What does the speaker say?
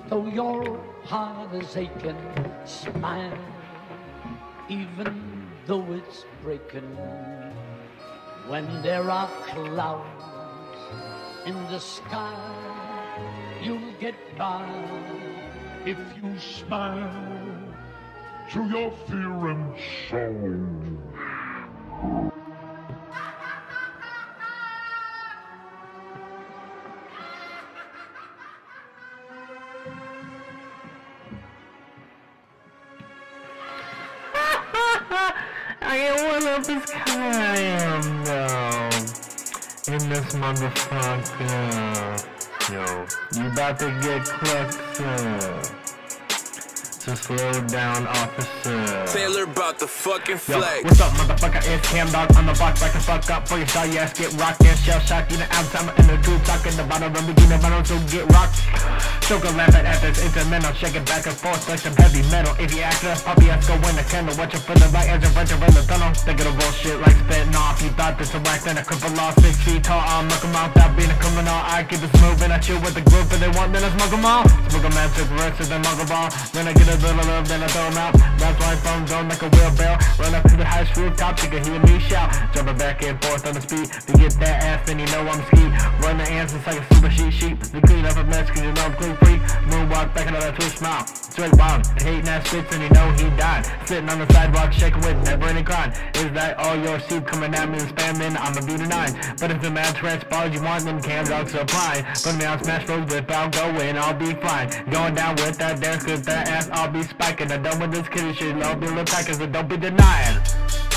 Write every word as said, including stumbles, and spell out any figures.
though your heart is aching, smile, even though it's breaking. When there are clouds in the sky, you'll get by if you smile through your fear and sorrow. I get one of his kind, though. In this motherfucker. Yo, you about to get clucked, uh. So slow down, officer. Taylor about the fucking flex. Yo, what's up, motherfucker? It's Camdog on the block. Back and fuck up for your style. Your ass get rocked and shell shocked. You know, I'm time in the truth. Talking about a beginning, but also get rocked. Choke a lamp at this instrumental. Shake it back and forth like some heavy metal. If you act up, puppy, let's go in the candle. Watch it for the light as a venture in the tunnel. Thinking of bullshit like spitting off. You thought this was right, then a cripple off. Six feet tall, I'm looking out without being a criminal. I keep it moving. I chill with the group, and they want, then I smoke them all. Smoke a man, took the rest of them muggle ball. Then I get a little love, then I throw them out. That's why I'm zone like a wheelbarrow. Run up to the highest rooftop, you can hear me shout. Jumping back and forth on the speed. To get that ass, then you know I'm ski. Run the ants, it's like a super sheet sheep. We clean up a mess, cause you know I'm clean free. Moonwalk back into that twist smile. Straight wild, hating ass spits, and you know he died. Sitting on the sidewalk, shaking with never any grind. Is that all your soup coming at me and spamming? I'm a B to nine. But if the mad transpires you want, then Camdog supply. Put me on smash roads without going, I'll be fine. Going down with that dance, cause that ass I'll be spiking. I'm done with this kitty shit, I'll be little packers, but don't be denying.